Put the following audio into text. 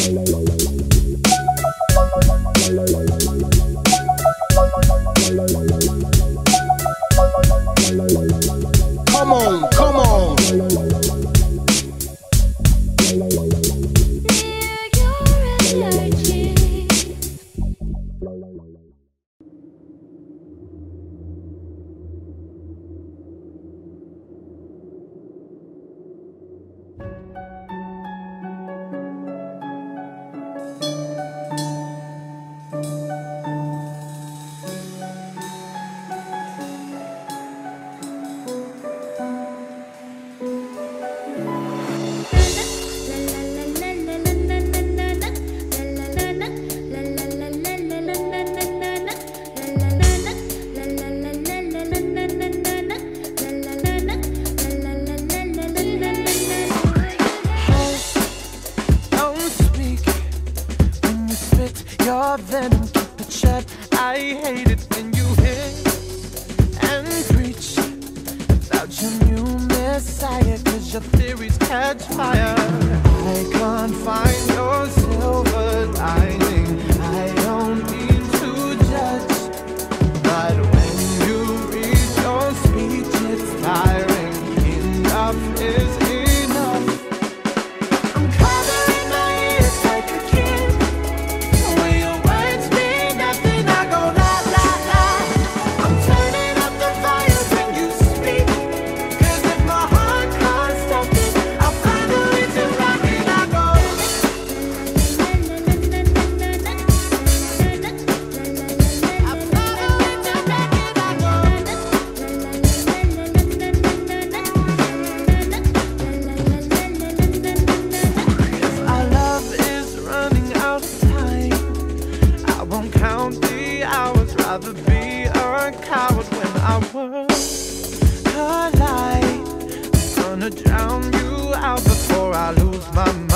Come on, come on. Your venom, keep it shut. I hate it when you hit and preach about your new messiah, cause your theories catch fire. I can't find your silver lining. I don't mean to judge, but when you read your speech, it's tiring. Enough is enough. I'm covering my ears like a kid. Rather be a coward when I was alive. I'm gonna drown you out before I lose my mind.